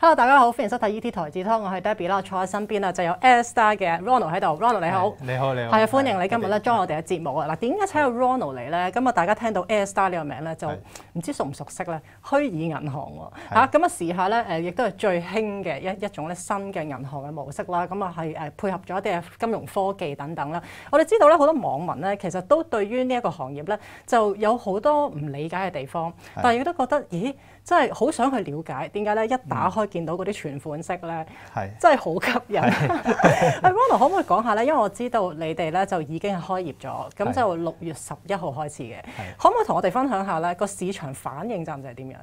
Hello， 大家好，歡迎收睇 ET 台智通，我係 Debbie 啦，坐喺身邊啊就有 Airstar 嘅 Ronald 喺度 ，Ronald 你好， 你好， 係啊，歡迎你今日咧 join 我哋嘅節目啊！嗱，點解請到 Ronald 嚟咧？咁啊，大家聽到 Airstar 呢個名咧，就唔知熟唔熟悉咧？虛擬銀行喎，嚇咁啊，時下咧亦都係最興嘅一種咧新嘅銀行嘅模式啦。咁啊係配合咗一啲嘅金融科技等等啦。我哋知道咧，好多網民咧其實都對於呢一個行業咧就有好多唔理解嘅地方，但係亦都覺得咦〜真係好想去了解點解咧？一打開見到嗰啲存款式咧，真係好吸引。Ronald 可唔可以講下咧？因為我知道你哋咧就已經係開業咗，咁就6月11號開始嘅。可唔可以同我哋分享下咧個市場反應暫時係點樣？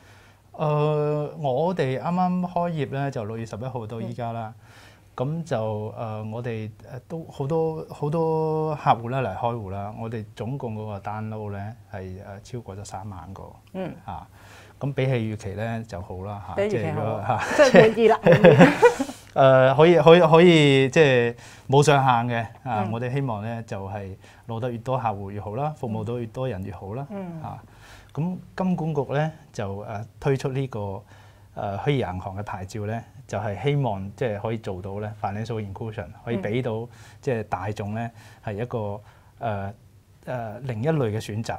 我哋啱啱開業咧就6月11號到依家啦。咁就我哋都好多客戶咧嚟開戶啦。我哋總共嗰個 download 咧係超過咗3萬個。嚇。咁比起預期咧就好啦嚇， 即係如果嚇， 即係滿意啦。 可以即係冇上限嘅啊！我哋希望咧就係攞得越多客戶越好啦，服務到越多人越好啦嚇。咁金管局咧就推出呢個虛擬銀行嘅牌照咧，就係希望即係可以做到咧 financial inclusion， 可以俾到即係大眾咧係一個另一類嘅選擇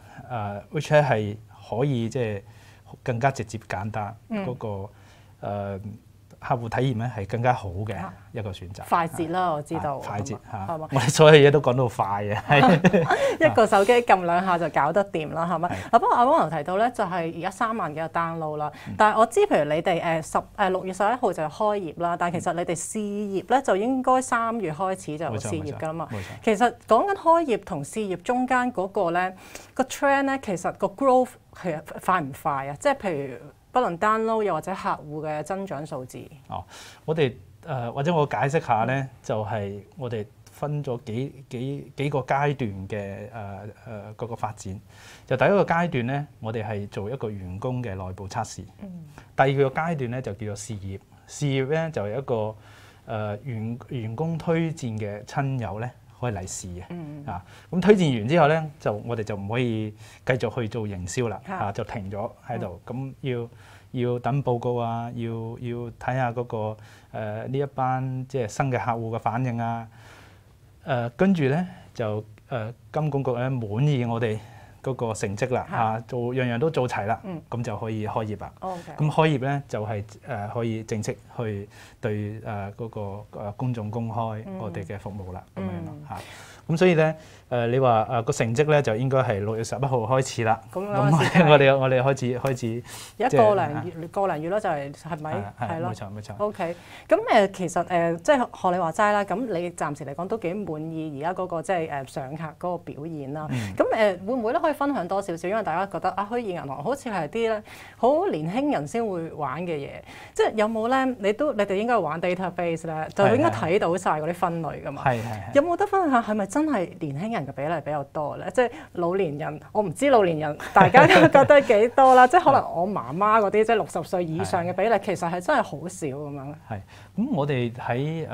which 咧係可以即係更加直接簡單嗰個客戶體驗咧係更加好嘅一個選擇。 快捷啦，我知道。 快捷嚇， 係嘛？ 我哋所有嘢都講到快嘅，係一個手機撳兩下就搞得掂啦，係咪？嗱，不過阿 Ronald 提到咧，就係而家3萬幾個 download 啦。但係我知，譬如你哋6月11號就開業啦，但係其實你哋試業咧就應該3月開始就試業㗎啦嘛。其實講緊開業同試業中間嗰個咧個 trend 咧，其實個 growth 其實快唔快啊？即係譬如不論 download 又或者客戶嘅增長數字。 我哋或者我解釋下咧，就係我哋分咗幾個階段嘅嗰個發展。就第一個階段咧，我哋係做一個員工嘅內部測試。第二個階段咧就叫做試業。試業咧就係一個員工推薦嘅親友咧可以嚟試嘅。咁推薦完之後咧，我哋就唔可以繼續去做營銷啦，就停咗喺度。咁要等報告啊，要睇下嗰個呢一班即係新嘅客戶嘅反應啊。跟住咧就金管局咧滿意我哋嗰個成績啦，做樣樣都做齊啦，咁就可以開業啦。咁開業咧就係可以正式去對嗰個公眾公開我哋嘅服務啦，咁樣咯嚇。咁所以咧你話個成績咧就應該係6月11號開始啦。咁我哋開始一個零月咯，就係咪？係咯。 冇錯。 OK。咁其實即係學你話齋啦，咁你暫時嚟講都幾滿意而家嗰個即係上客嗰個表現啦。咁會唔會咧可以分享多少少？因為大家覺得虛擬銀行好似係啲咧好年輕人先會玩嘅嘢，即係有冇咧？你哋應該玩 database 咧，就應該睇到晒嗰啲分類㗎嘛。係。有冇得分享下係咪真係年輕人嘅比例比較多咧？即係老年人，我唔知老年人大家覺得幾多啦。即係可能我媽媽嗰啲即係60歲以上嘅比例，其實係真係好少咁樣咧。 係。咁我哋喺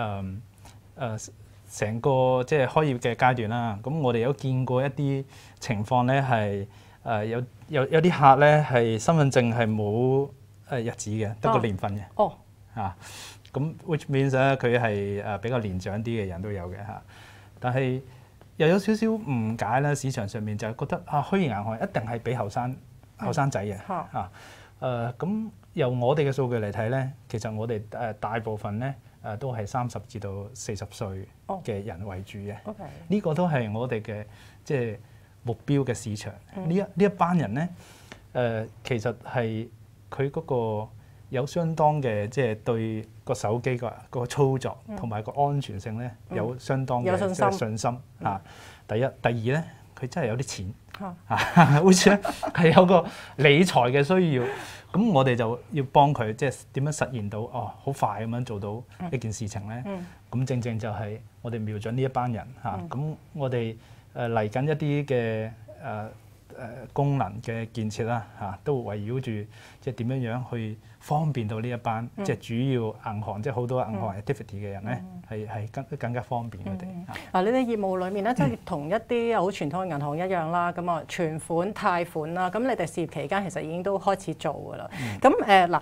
成個即係開業嘅階段啦。咁我哋有見過一啲情況咧，係有啲客咧係身份證係冇日子嘅，得個年份嘅。咁 which means 咧佢係比較年長啲嘅人都有嘅嚇。但係又有少少誤解啦，市場上面就係覺得虛擬銀行一定係俾後生仔嘅咁由我哋嘅數據嚟睇咧，其實我哋大部分咧都係30至到40歲嘅人為主嘅。呢個都係我哋嘅即係目標嘅市場。呢一班人咧其實係佢嗰個有相當嘅即係對個手機個操作同埋個安全性咧有相當嘅信心啊！第一，第二咧，佢真係有啲錢好似咧係有個理財嘅需要，咁我哋就要幫佢即係點樣實現到好快咁樣做到一件事情咧？咁正正就係我哋瞄準呢一班人嚇，咁我哋嚟緊一啲嘅功能嘅建設啦都圍繞住即係點樣去方便到呢一班即係主要銀行即係好多銀行 activity 嘅人咧係更加方便佢哋。 你哋業務裏面咧，即係同一啲好傳統嘅銀行一樣啦，咁存款、貸款啦，咁你哋試業期間其實已經都開始做㗎啦。咁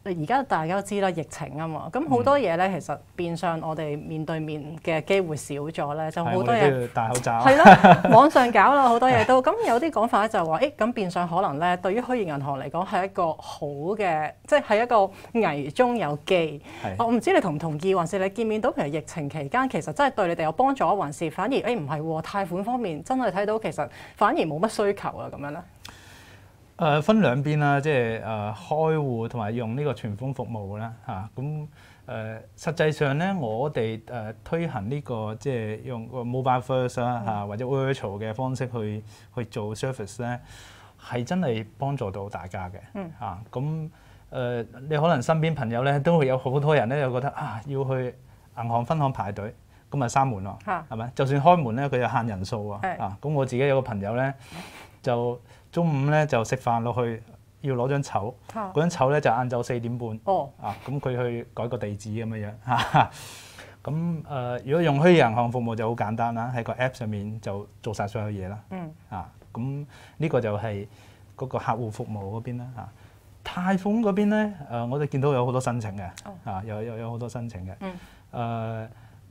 而家大家都知啦，疫情啊嘛，咁好多嘢咧，其實變相我哋面對面嘅機會少咗咧，就好多嘢戴口罩， 係啦，網上搞啦，好多嘢都咁有啲講法咧，就話咁變相可能咧，對於虛擬銀行嚟講係一個好嘅，即係一個危中有機。我唔知你同唔同意，還是你見面到譬如疫情期間，其實真係對你哋有幫助，還是反而唔係喎？貸款方面真係睇到其實反而冇乜需求啊，咁樣咧？ 分兩邊啦，即係開戶同埋用呢個存款服務啦嚇。咁實際上咧，我哋推行呢個即係用個 mobile first 啦嚇，或者 virtual 嘅方式去做 service 咧，係真係幫助到大家嘅嚇。咁你可能身邊朋友咧都會有好多人咧，又覺得要去銀行分行排隊，咁咪閂門咯，係咪？就算開門咧，佢有限人數啊。咁我自己有個朋友咧就。中午咧就食飯落去，要攞張籌，嗰張籌咧就晏晝4點半。咁佢去改個地址咁樣樣。咁如果用虛擬銀行服務就好簡單啦，喺個 App 上面就做晒所有嘢啦。咁呢個就係嗰個客戶服務嗰邊啦。貸款嗰邊咧，我哋見到有好多申請嘅，有好多申請嘅。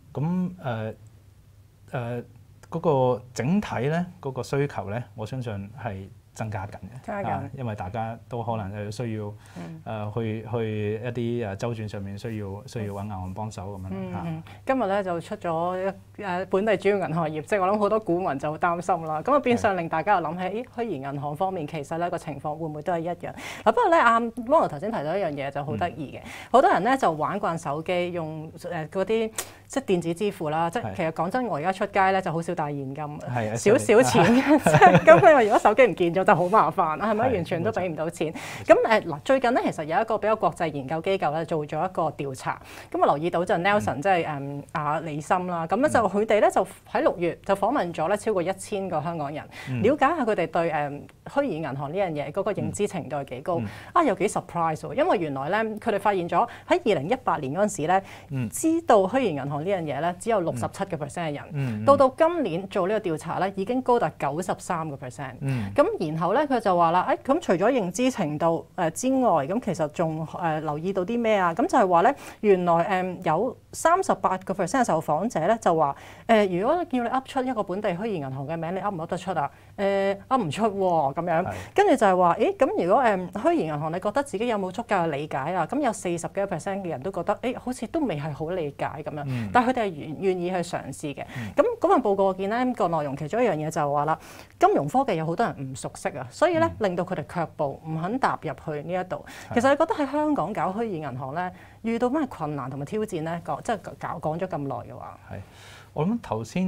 嗰個整體咧，嗰個需求咧，我相信係增加緊嘅，因為大家都可能需要去一啲周轉上面需要揾銀行幫手咁樣。 今日咧就出咗本地主要銀行業績，我諗好多股民就好擔心啦。咁啊變相令大家又諗起，虛擬銀行方面其實咧個情況會唔會都係一樣？不過咧Ronald 頭先提到一樣嘢就好得意嘅，好多人咧就玩慣手機，用嗰啲即係電子支付啦。即係其實講真，我而家出街咧就好少帶現金，少少錢嘅。咁你話如果手機唔見咗就好麻煩啦，係咪？完全都俾唔到錢。咁最近咧其實有一個比較國際研究機構咧做咗一個調查，咁啊留意到就 Nelson 即係李森啦，咁咧就佢哋咧就喺6月就訪問咗咧超過1000個香港人，了解下佢哋對虛擬銀行呢樣嘢嗰個認知程度係幾高。有幾 surprise 喎，因為原來咧佢哋發現咗喺2018年嗰陣時咧，知道虛擬銀行呢樣嘢咧只有67%嘅人，到今年做呢個調查咧已經高達93%。咁然後咧佢就話啦，咁除咗認知程度之外，咁其實仲留意到啲咩啊？咁就係話咧，原來有38%嘅受訪者咧就話如果叫你噏出一個本地虛擬銀行嘅名，你噏唔噏得出啊？噏唔出喎咁樣。跟住就係話，咁如果虛擬銀行，你覺得自己有冇足夠嘅理解啊？咁有40幾個%嘅人都覺得，好似都未係好理解咁樣。但係佢哋係願意去嘗試嘅。咁嗰份報告我見咧個內容其中一樣嘢就係話啦，金融科技有好多人唔熟悉啊，所以咧令到佢哋卻步，唔肯踏入去呢一度。其實你覺得喺香港搞虛擬銀行咧，遇到咩困難同埋挑戰咧？即係講咗咁耐嘅話， 我諗頭先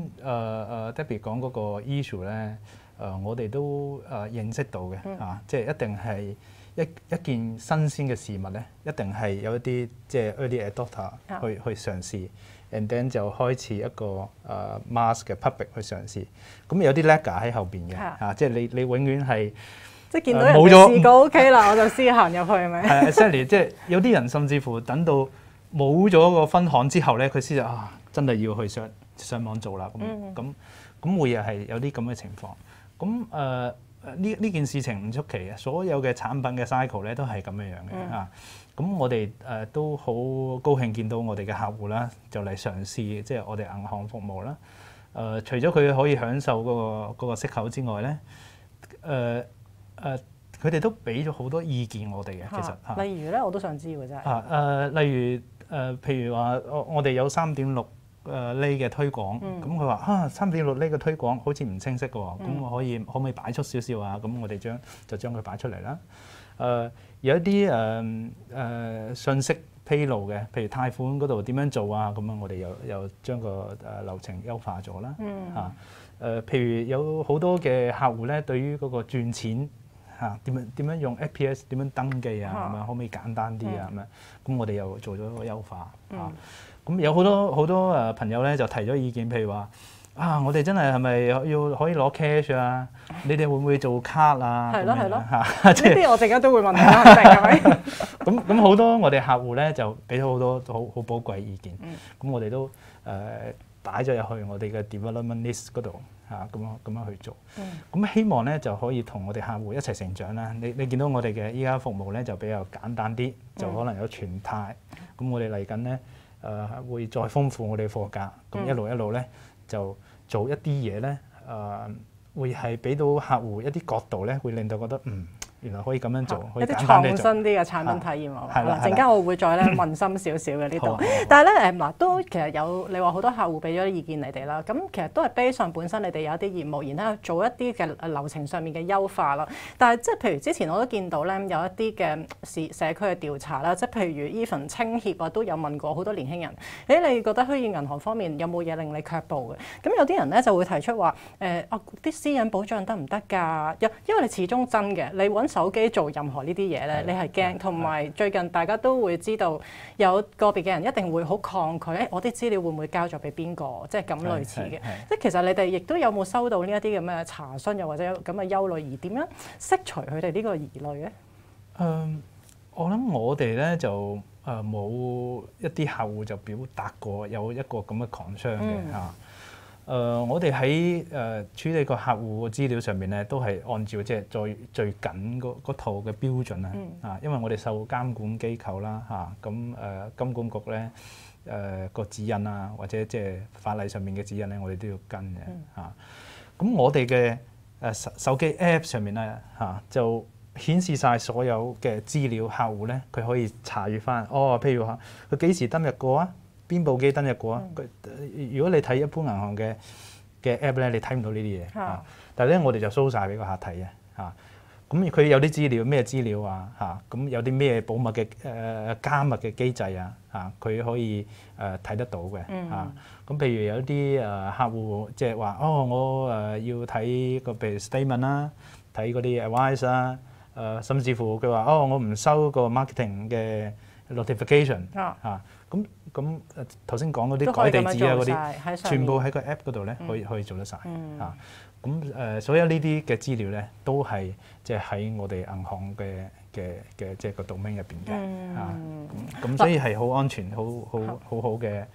Debbie 講嗰個 issue 咧，我哋都認識到嘅即係一定係一件新鮮嘅事物咧，一定係有一啲即係 early adopter 去嘗試 ，and then 就開始一個mass 嘅 public 去嘗試。咁有啲 lagger 喺後邊嘅即係你永遠係即係見到人哋試過 OK 啦，我就試行入去係咪？ 係 exactly 即係有啲人甚至乎等到冇咗個分行之後咧，佢先就真係要去上網做啦。咁會係有啲咁嘅情況。咁呢件事情唔出奇嘅，所有嘅產品嘅 cycle 咧都係咁樣嘅咁我哋都好高興見到我哋嘅客戶啦，就嚟嘗試即係我哋銀行服務啦。除咗佢可以享受嗰個息口之外咧，佢哋都俾咗好多意見我哋嘅。其實例如咧，我都想知喎真係。 例如譬如話我哋有3.6厘嘅推廣，咁佢話3.6厘嘅推廣好似唔清晰嘅喎，咁我可唔可以擺出少少啊？咁我哋將佢擺出嚟啦。有一啲信息披露嘅，譬如貸款嗰度點樣做啊？咁樣我哋又將個流程優化咗啦。譬如有好多嘅客戶咧，對於嗰個轉錢點樣用 FPS 點樣登記啊？咁樣可唔可以簡單啲啊？咁樣咁我哋又做咗一個優化咁有好多朋友咧就提咗意見，譬如話我哋真係咪可以攞 cash 啊？你哋會唔會做卡啊？ 係咯呢啲我陣間都會問下，係咪？ 咁好多我哋客戶咧就俾咗好多好寶貴意見。咁我哋都擺咗入去我哋嘅 development list 嗰度咁樣去做。咁希望咧就可以同我哋客戶一齊成長啦。你見到我哋嘅依家服務咧就比較簡單啲，就可能有全態。咁我哋嚟緊咧會再豐富我哋貨架，咁一路咧就做一啲嘢咧會係俾到客戶一啲角度咧，會令到覺得原來可以咁樣做，可以一啲創新啲嘅產品體驗啊！陣間我會再咧問深少少嘅呢度。但係咧嗱，都其實有你話好多客戶俾咗啲意見你哋啦。咁其實都係 base 上本身你哋有一啲業務，然後做一啲嘅流程上面嘅優化啦。但係即係譬如之前我都見到咧有一啲嘅社區嘅調查啦，即係譬如 even 青協啊都有問過好多年輕人，你覺得虛擬銀行方面有冇嘢令你卻步嘅？咁有啲人咧就會提出話啲私隱保障得唔得㗎？因為你始終真嘅，你揾手機做任何呢啲嘢咧，你係驚，同埋最近大家都會知道有個別嘅人一定會好抗拒，我啲資料會唔會交咗俾邊個？即係咁類似嘅。即係其實你哋亦都有冇收到呢一啲咁嘅查詢，又或者咁嘅憂慮，而點樣釋除佢哋呢個疑慮咧？ 我諗我哋咧就冇一啲客戶就表達過有一個咁嘅 concern 嘅嚇。我哋喺處理個客戶嘅資料上面咧，都係按照即係最緊嗰套嘅標準啊。因為我哋受監管機構啦嚇，咁金管局咧個指引啊，或者即係法例上面嘅指引咧，我哋都要跟嘅嚇。咁我哋嘅手機 App 上面咧嚇，就顯示晒所有嘅資料，客戶咧佢可以查閲翻。譬如話佢幾時登入過啊？邊部機登入過啊？如果你睇一般銀行嘅 app 咧，你睇唔到呢啲嘢啊。但係咧，我哋就 show 晒俾個客睇嘅嚇。咁佢有啲資料，咩資料啊嚇？咁有啲咩保密嘅加密嘅機制啊嚇？佢可以睇得到嘅嚇。咁譬如有啲客戶即係話我要睇個譬如 statement 啦，睇嗰啲 advice 啦，甚至乎佢話我唔收個 marketing 嘅 notification 嚇。咁頭先講嗰啲改地址啊嗰啲，全部喺個 app 嗰度咧可以做得晒嚇。咁所有呢啲嘅資料咧，都係即係喺我哋銀行嘅即係個 domain 入邊嘅嚇。咁所以係好安全、好嘅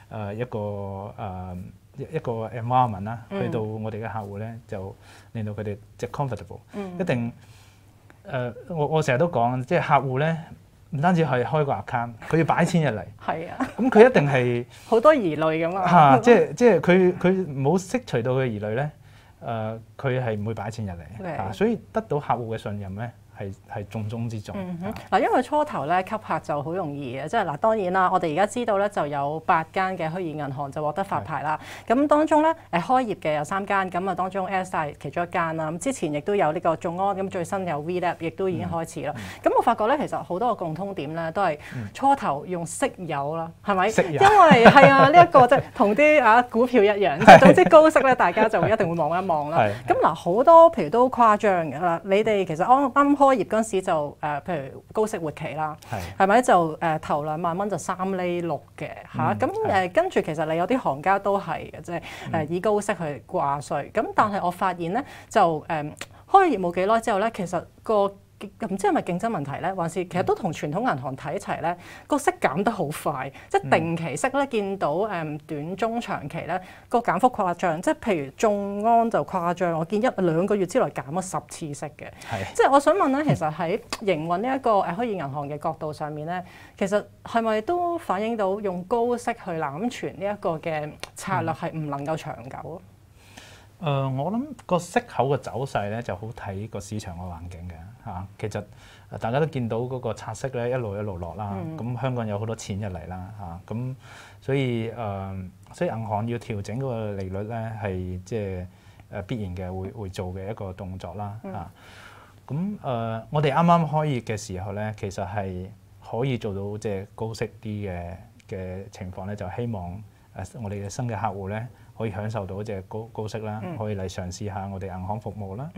一個 environment 啦。去到我哋嘅客戶咧，就令到佢哋即係 comfortable。一定我成日都講，即係客戶咧。唔單止係開個 account，佢要擺錢入嚟。係啊。咁佢一定係好多疑慮㗎嘛。嚇，即係佢冇釋除到嘅疑慮咧，佢係唔會擺錢入嚟嚇，所以得到客戶嘅信任咧。係重中之重。 因為初頭咧吸客就好容易嘅，即係嗱當然啦，我哋而家知道咧就有8間嘅虛擬銀行就獲得發牌啦。咁當中咧開業嘅有3間，咁當中 Airside 其中一間啦。咁之前亦都有呢個眾安，咁最新有 VLab 亦都已經開始啦。咁我發覺咧其實好多個共通點咧都係初頭用息友啦，係咪？息友。因為係啊，呢一個即係同啲股票一樣，即係總之高息咧，大家就一定會望一望啦。咁嗱好多譬如都誇張嘅啦，你哋其實啱開業嗰陣時就譬如高息活期啦，係咪就頭2萬蚊就3厘6嘅嚇？咁跟住其實你有啲行家都係嘅，即係以高息去掛稅。咁但係我發現咧就開業冇幾耐之後咧，其實個唔知係咪競爭問題咧，還是其實都同傳統銀行睇齊咧，個息減得好快，即係定期息咧見到短中長期咧個減幅誇張，即係譬如眾安就誇張，我見1-2個月之內減咗10次息嘅。即係我想問咧，其實喺營運呢一個虛擬銀行嘅角度上面咧，其實係咪都反映到用高息去攬存呢一個嘅策略係唔能夠長久？ 我諗個息口嘅走勢咧就好睇個市場嘅環境嘅嚇。其實大家都見到嗰個拆息咧一路落啦。咁香港有好多錢入嚟啦嚇。咁所以銀行要調整嗰個利率咧係即係必然嘅會做嘅一個動作啦嚇。咁我哋啱啱開業嘅時候咧，其實係可以做到即係高息啲嘅情況咧，就希望我哋嘅新嘅客戶咧，可以享受到即係高息啦，可以嚟嘗試下我哋銀行服務啦。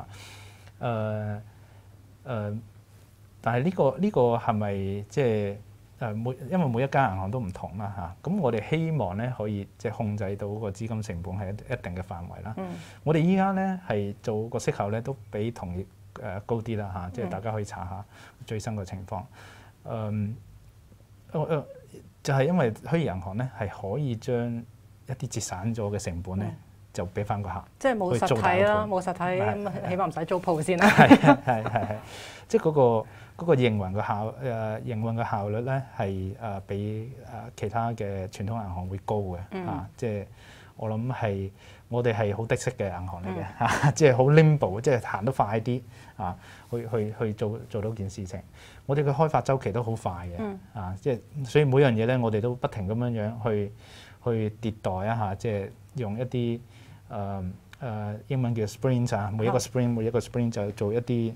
但係呢個係咪即係因為每一間銀行都唔同啦嚇。咁我哋希望咧可以即係控制到個資金成本係一定嘅範圍啦。我哋依家咧係做個息口咧都比同業高啲啦嚇，即係大家可以查下最新嘅情況。就係因為虛擬銀行咧係可以將一啲節省咗嘅成本咧， 就俾翻個客。 即係冇實體啦，冇實體咁，起碼唔使租鋪先啦。 係，即係嗰個營運嘅效率咧係比其他嘅傳統銀行會高嘅即係我諗係我哋係好的式嘅銀行嚟嘅即係好 nimble， 即係行得快啲去做到件事情。我哋嘅開發週期都好快嘅即係所以每樣嘢咧，我哋都不停咁樣去迭代一下，即係用一啲英文叫 sprint 每一個 sprint 就做一啲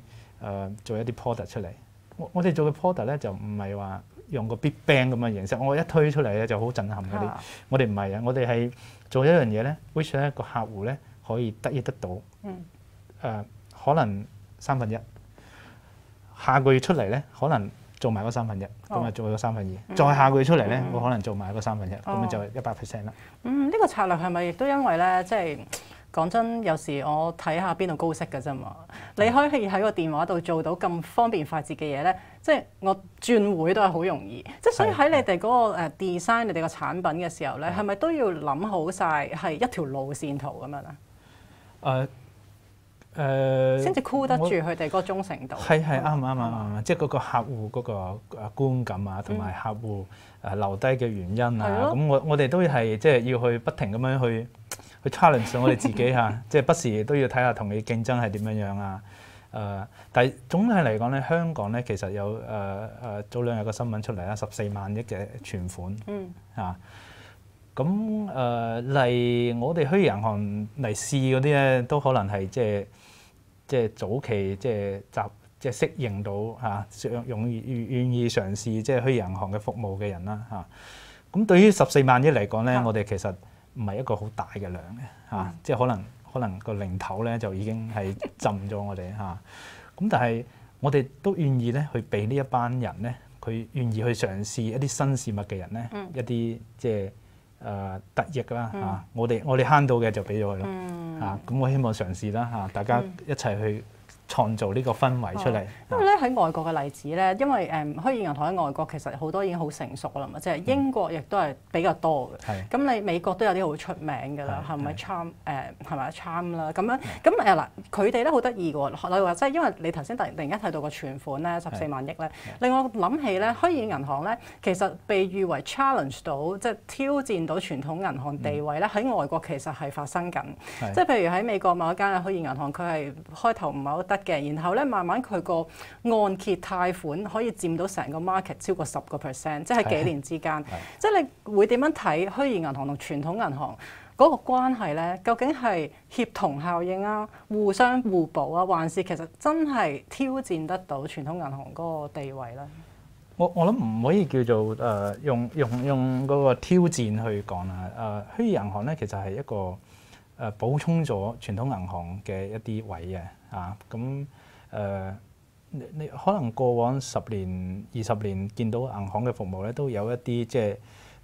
product 出嚟。我哋做嘅 product 咧就唔係話用個 big bang 咁嘅形式，我一推出嚟咧就好震撼嗰啲。我哋唔係我哋係做一樣嘢咧 which 咧個客戶咧可以得益得到。可能1/3，下個月出嚟咧可能做埋嗰1/3，咁啊做咗2/3，再下個月出嚟咧我可能做埋嗰1/3，咁就100% 啦。 呢個策略係咪亦都因為咧，即係講真，有時我睇下邊度高息嘅啫嘛。你可以喺個電話度做到咁方便快捷嘅嘢咧，即係我轉會都係好容易。即係所以喺你哋嗰個design 你哋個產品嘅時候咧，係咪都要諗好晒係一條路線圖咁樣啊？先至箍得住佢哋嗰個忠誠度。係啱，即係嗰個客戶嗰個觀感啊，同埋客戶留低嘅原因啊。咁我哋都係即係要去不停咁樣去 challenge 我哋自己即係不時都要睇下同你競爭係點樣啊。但係總體嚟講咧，香港咧其實有早兩日個新聞出嚟啦，14萬億嘅存款。咁嚟我哋虛擬銀行嚟試嗰啲咧，都可能係即係早期即係適應到願意嘗試即係虛擬銀行嘅服務嘅人啦咁對於14萬億嚟講咧，我哋其實唔係一個好大嘅量嘅即係可能個零頭咧就已經係浸咗我哋咁但係我哋都願意咧去俾呢一班人咧，佢願意去嘗試一啲新事物嘅人咧，一啲即係得益啦我哋慳到嘅就俾咗佢咯咁我希望嘗試啦大家一齊去創造呢個氛圍出嚟。因為咧喺外國嘅例子咧，因為虛擬銀行喺外國其實好多已經好成熟啦嘛，即係英國亦都係比較多嘅。咁你美國都有啲好出名㗎啦，係咪 Charm 啦咁樣咁嗱，佢哋咧好得意嘅喎，例如話即係因為你頭先突然間睇到個存款咧14萬億咧，令我諗起咧虛擬銀行咧其實被譽為 challenge 到即係挑戰到傳統銀行地位咧，喺外國其實係發生緊。即係譬如喺美國某一間嘅虛擬銀行，佢係開頭唔係好得嘅，然後咧慢慢佢個按揭貸款可以佔到成個 market 超過10%，即係喺幾年之間。即係你會點樣睇虛擬銀行同傳統銀行嗰個關係咧？究竟係協同效應啊、互相互補啊，還是其實真係挑戰得到傳統銀行嗰個地位咧？ 我諗唔可以叫做用嗰個挑戰去講啦。虛擬銀行咧其實係一個補充咗傳統銀行嘅一啲位嘅咁你可能過往10年、20年見到銀行嘅服務咧，都有一啲即係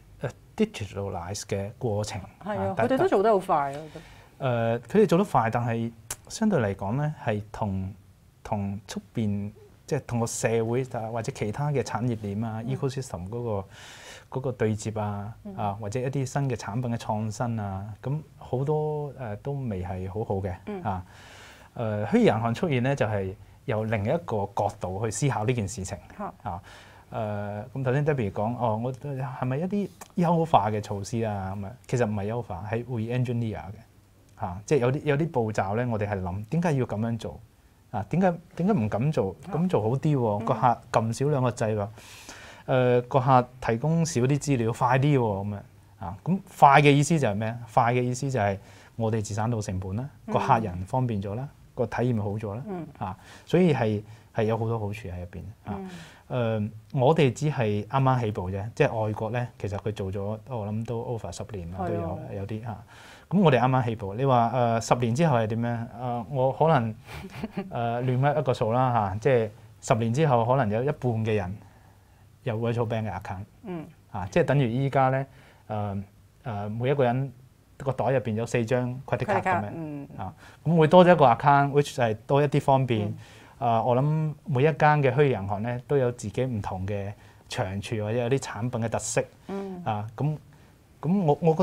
digitalize 嘅過程。 佢哋都做得好快佢哋做得快，但係相對嚟講咧，係同出邊即係同個社會或者其他嘅產業鏈ecosystem 嗰個對接或者一啲新嘅產品嘅創新咁好多都未係好好嘅虛擬銀行出現咧，就係由另一個角度去思考呢件事情咁頭先 Debbie 講我係咪一啲優化嘅措施咁其實唔係優化，係 re-engineer 嘅即係有啲步驟咧，我哋係諗點解要咁樣做點解唔咁做？咁做好啲喎，個客撳少兩個掣喎個客提供少啲資料快啲喎咁快嘅意思就係咩？快嘅意思就係我哋節省到成本啦，個客人方便咗啦，個體驗好咗啦所以係有好多好處喺入邊我哋只係啱啱起步啫，即係外國咧，其實佢做咗我諗都 over 10年啦，都有啲咁我哋啱啱起步。你話10年之後係點樣？我可能亂一個數啦即係10年之後可能有一半嘅人有 virtual bank 嘅 account，即係等於依家咧每一個人個袋入邊有4張 credit card 咁樣咁會多咗一個 account，which 係多一啲方便。我諗每一間嘅虛擬銀行咧都有自己唔同嘅長處或者有啲產品嘅特色咁我覺得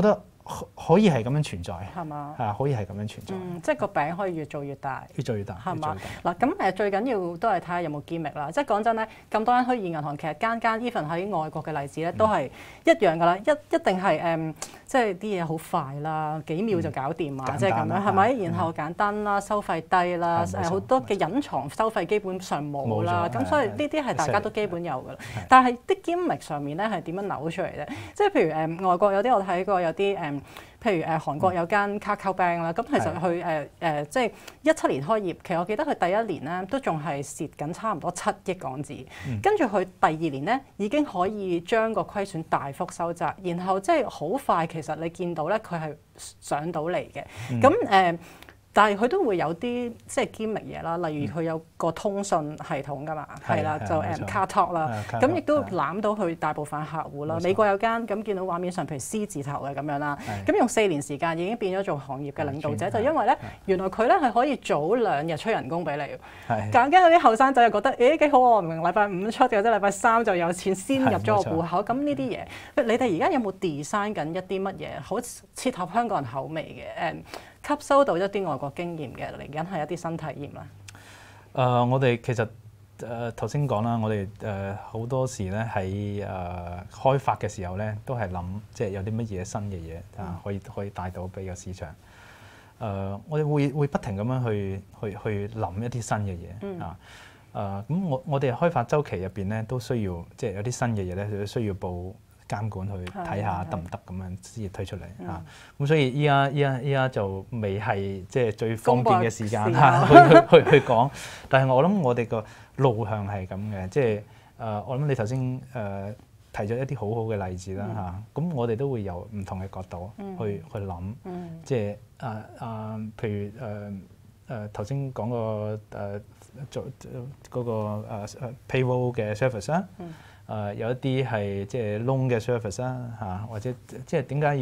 可以係咁樣存在， 係嘛？ 可以係咁樣存在。 即係個餅可以越做越大， 越做越大， 係嘛？嗱，咁最緊要都係睇下有冇 gimmick啦。即係講真咧，咁多間虛擬銀行，其實間 even 喺外國嘅例子咧，都係一樣㗎啦。一定係即係啲嘢好快啦，幾秒就搞掂啊！即係咁樣係咪？然後簡單啦，收費低啦，好多嘅隱藏收費基本上冇啦。咁所以呢啲係大家都基本有㗎啦。但係啲 gimmick 上面咧係點樣扭出嚟咧？即係譬如外國有啲我睇過有啲譬如韓國有間 Kakao Bank 啦，咁其實佢即係17年開業，其實我記得佢第一年咧都仲係蝕緊差唔多7億港紙，跟住佢第二年咧已經可以將個虧損大幅收窄，然後即係好快其實你見到咧佢係上到嚟嘅，咁但係佢都會有啲即係 gimmick 嘢啦，例如佢有個通訊系統㗎嘛，係啦，就KakaoTalk啦，咁亦都攬到佢大部分客戶啦。美國有間咁見到畫面上，譬如 C 字頭嘅咁樣啦，咁用4年時間已經變咗做行業嘅領導者，就因為咧原來佢咧係可以早2日出人工俾你，間有啲後生仔就覺得誒幾好啊，明明禮拜5出嘅，或者禮拜3就有錢先入咗個戶口，咁呢啲嘢，你哋而家有冇 design 緊一啲乜嘢好切合香港人口味嘅吸收到一啲外國經驗嘅嚟緊係一啲新體驗啦。 我哋其實頭先講啦，我哋好多時咧喺開發嘅時候咧，都係諗即係有啲乜嘢新嘅嘢可以帶到俾個市場。我哋會不停咁樣去諗一啲新嘅嘢咁我哋開發週期入邊咧，都需要即係有啲新嘅嘢咧，需要報監管去睇下得唔得咁樣先至推出嚟咁所以依家就未係即係最方便嘅時間去講，但係我諗我哋個路向係咁嘅，即係我諗你頭先提咗一啲好好嘅例子啦咁我哋都會由唔同嘅角度去諗，即係譬如頭先講個做嗰個payroll 嘅 service 啦。有一啲係即係 loan 嘅 service 啦或者即係點解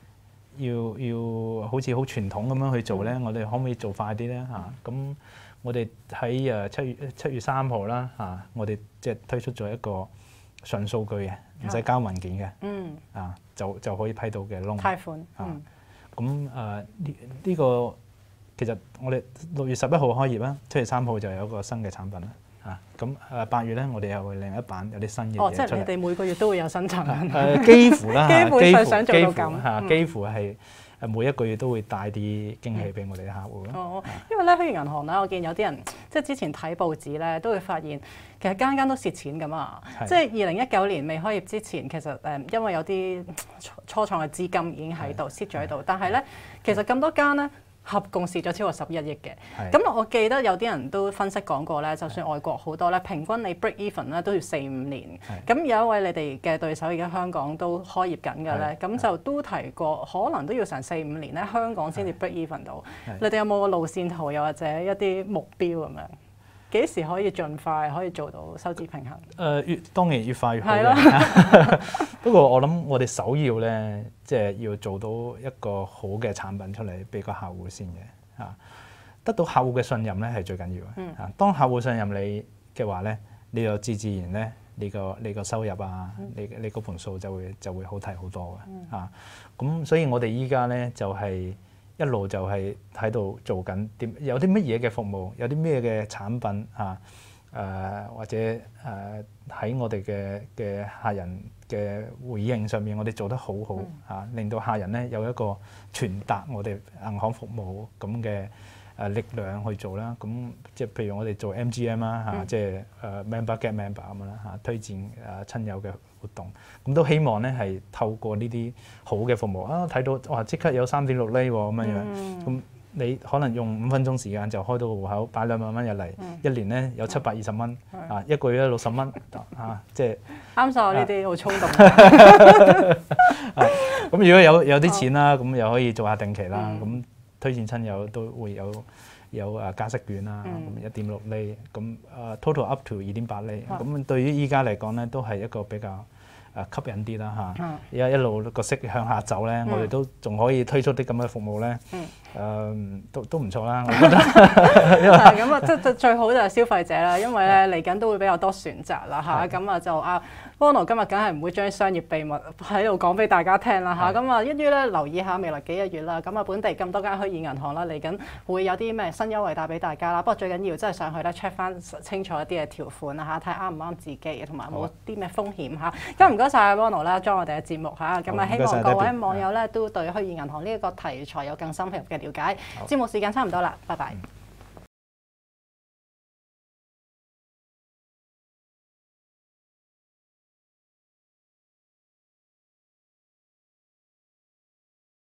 要好似好傳統咁樣去做咧？我哋可唔可以做快啲咧咁我哋喺7月3號啦我哋即係推出咗一個純數據嘅，唔使交文件嘅就可以批到嘅 loan 貸款咁呢個其實我哋6月11號開業啦，7月3號就有一個新嘅產品啦。咁8月咧，我哋又會另一版有啲新嘅嘢出嚟。即係你哋每個月都會有新產品。 幾乎啦， 基本上想做到咁。 幾乎係每一個月都會帶啲驚喜俾我哋嘅客戶咯。因為咧，虛擬銀行咧，我見有啲人即係之前睇報紙咧，都會發現其實間間都蝕錢㗎嘛。即係2019年未開業之前，其實因為有啲初創嘅資金已經喺度蝕咗喺度，但係咧，其實咁多間咧，合共蝕咗超過11億嘅，咁我記得有啲人都分析講過咧，就算外國好多咧，平均你 break even 咧都要4-5年。咁有一位你哋嘅對手而家香港都開業緊嘅咧，咁就都提過，可能都要成4-5年咧，香港先至 break even 到。你哋有冇個路線圖，又或者一啲目標咁樣？幾時可以盡快可以做到收支平衡？ 當然越快越好嘅。不過我諗我哋首要咧，即係要做到一個好嘅產品出嚟俾個客戶先嘅得到客戶嘅信任咧係最緊要嘅。當客戶信任你嘅話咧，你就自然咧，你個收入你嗰盤數就會好睇好多嘅咁所以我哋依家咧就係一路就係喺度做緊有啲乜嘢嘅服務，有啲咩嘅產品或者喺我哋嘅客人嘅回應上面，我哋做得好好令到客人咧有一個傳達我哋銀行服務咁嘅力量去做啦。咁即係譬如我哋做 MGM 啦即係member get member 咁樣啦推薦親友嘅活動，咁都希望咧係透過呢啲好嘅服務睇到哇即刻有3.6厘咁樣樣，咁你可能用5分鐘時間就開到個戶口，擺2萬蚊入嚟，一年咧有720蚊一個月60蚊即係啱晒我呢啲好衝動。 咁如果有啲錢啦，咁又可以做下定期啦，咁推薦親友都會有加息券啦，咁1.6厘，咁total up to 2.8厘，咁對於依家嚟講咧，都係一個比較吸引啲啦而家一路個息向下走咧，我哋都仲可以推出啲咁嘅服務咧，都唔錯啦，我覺得。 係咁即係最好就係消費者啦，因為咧嚟緊都會比較多選擇啦咁就 Ronald 今日梗係唔會將商業秘密喺度講俾大家聽啦嚇，咁啊一於咧留意下未來幾個月啦，咁啊本地咁多間虛擬銀行啦，嚟緊會有啲咩新優惠帶俾大家啦。不過最緊要真係上去咧 check 翻清楚一啲嘅條款啦嚇，睇啱唔啱自己，同埋冇啲咩風險嚇。咁唔該晒 Ronald 啦，join我哋嘅節目嚇，咁啊希望各位網友咧都對虛擬銀行呢一個題材有更深入嘅了解。節目時間差唔多啦，拜拜。